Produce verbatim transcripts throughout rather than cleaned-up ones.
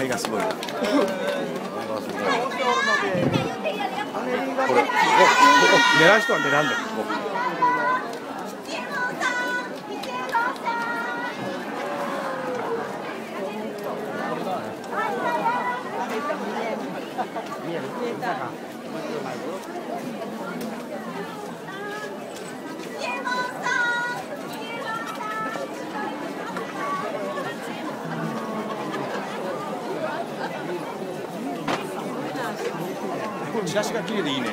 がすごい。これ、ここ狙う人は狙うんだよ。ここ。チラシが綺麗でいいね。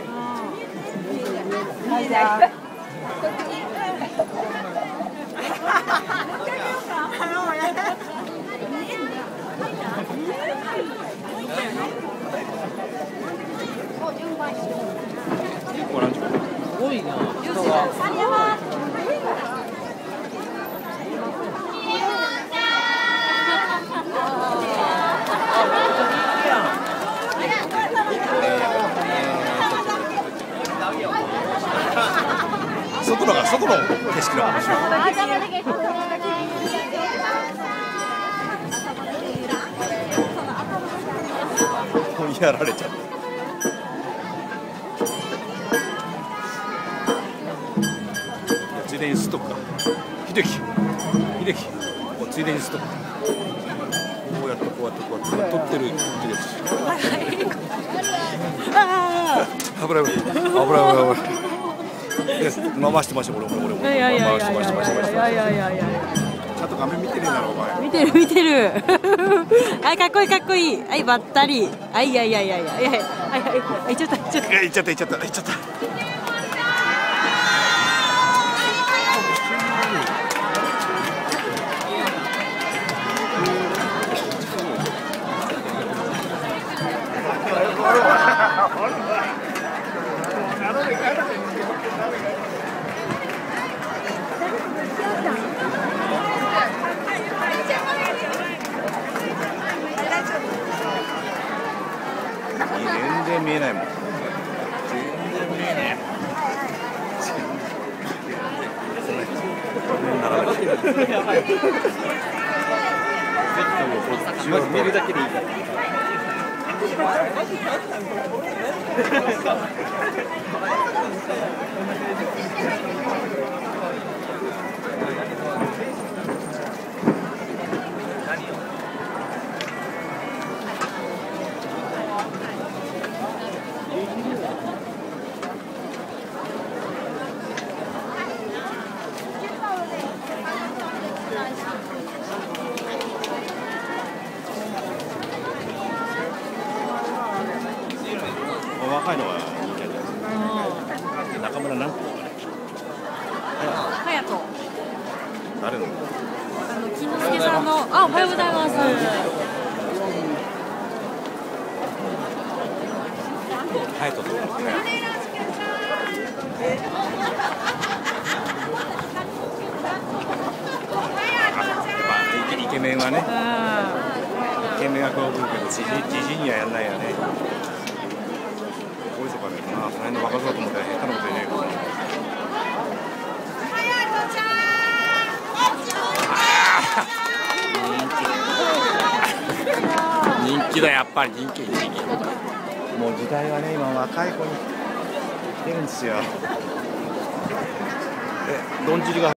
すごいな。人が。 外のが外の景色が面白い。やられちゃった。ついでに吸っとくか。秀樹、秀樹、おついでに吸っとく。こうやってこうやってこうやって撮ってる秀樹。ああ、危ない危ない危ない危ない。回してました俺俺俺俺いやいやいやい回してました回してました。 やいやいやいや。 ちゃんと画面見てるんだろお前。 見てる見てる。はい、かっこいいかっこいい。はい、ばったり。はいいやいやいやいやはいはいはい。ちょっとちょっと。 いっちゃったいっちゃったいっちゃった。全然見えないもん。全然見えねえ。見るだけでいいから。若いのはいいけど。中村なんていうの？ 隼人。 誰の？ あの金之助さんの。あ、おはようございます。 隼人とかね。イケメンはね。イケメンはこう来るけど、じじにはやんないよね。こういうとかね、まあ、その辺の若造と思ったら下手なこと言えねえから。人気だ、やっぱり人気、人気。もう時代はね、今若い子に来てるんですよ。え、どんじりが